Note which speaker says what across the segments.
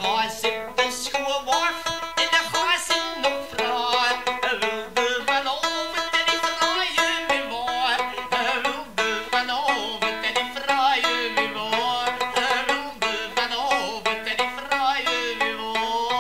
Speaker 1: gaas in de schoenworf en de gaas in nog fraai. Wilde vanavond en die fraaie weer waar. Wilde vanavond en die fraaie weer waar. Wilde vanavond en die fraaie weer waar.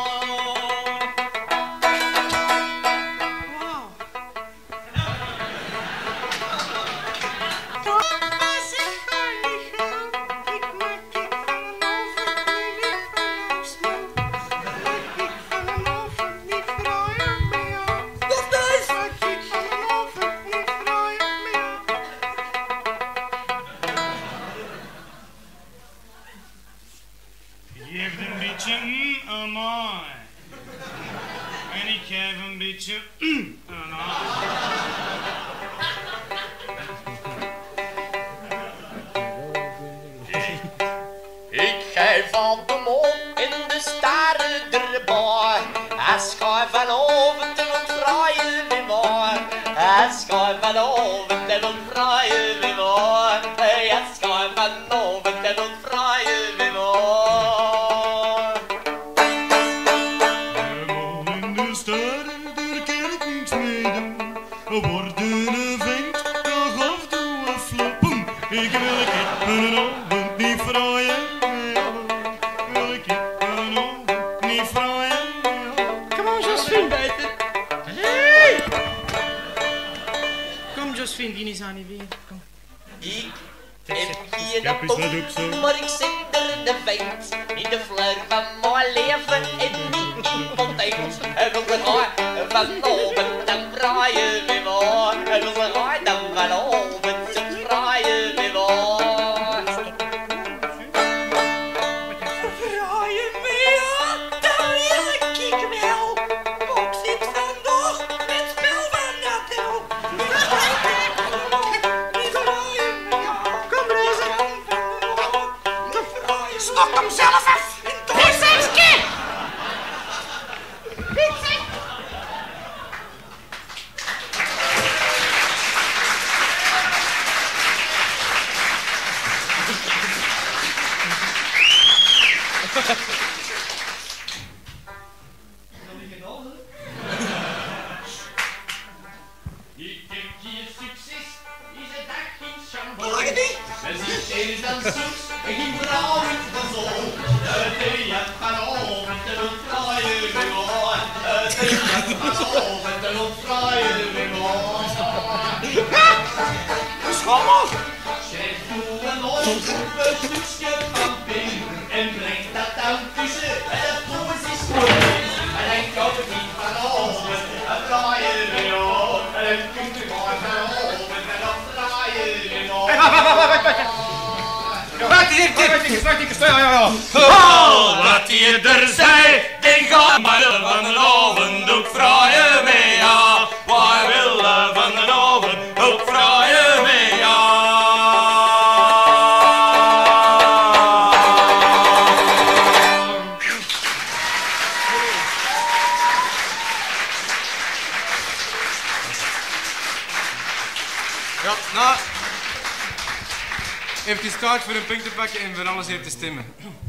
Speaker 2: Je hebt een beetje aan mij. En ik heb een beetje aan haar.
Speaker 1: Ik geef aan de mond in de staren erbij. Hij schijf vanavond en wil fraaien weer maar. Hij schijf vanavond en wil fraaien weer maar. Hij schijf vanavond en wil fraaien weer maar.
Speaker 2: In de sterren, daar kan ik niks mee doen. Worden een vent, dan gaf doe een flappen. Ik wil een avond niet fraaien. Wil ik een avond niet fraaien.
Speaker 3: Kom on, Josephine. Hey! Kom, Josephine, die is aan die weer. Kom.
Speaker 1: Ik heb hier een boek, maar ik zit er de vent. In de fleur van mijn leven en niet in content. Hij wil een haai vanavond en fraaien weer maar. Hij wil een haai dan vanavond en fraaien weer maar. Fraaien weer, dat wil ik wel. Ook zit vandaag met spel van Natel.
Speaker 3: Stok hem zelf af! Wie zijn skip? Wie zijn...
Speaker 1: Ik heb hier succes, is het dag geen champagne. Men ziet eens dan zoeks en geen vrouw in de zon. Het is vanavond en een fraaie weer maar. Het is vanavond en een fraaie weer maar.
Speaker 3: Schommel!
Speaker 1: Schrijf toe een oog, een stukje van pin. En breng dat dan tussen en het poes is goed. En dan komt het niet vanavond, een fraaie weer maar. En dan komt het maar vanavond en een fraaie weer maar.
Speaker 4: Wat je er zei, ik ga maar van de oven, ook fraaie mee, ja. Wij willen van de oven, ook fraaie mee, ja.
Speaker 5: Ja, nou, even kaart voor een punt te pakken en voor alles hier te stemmen.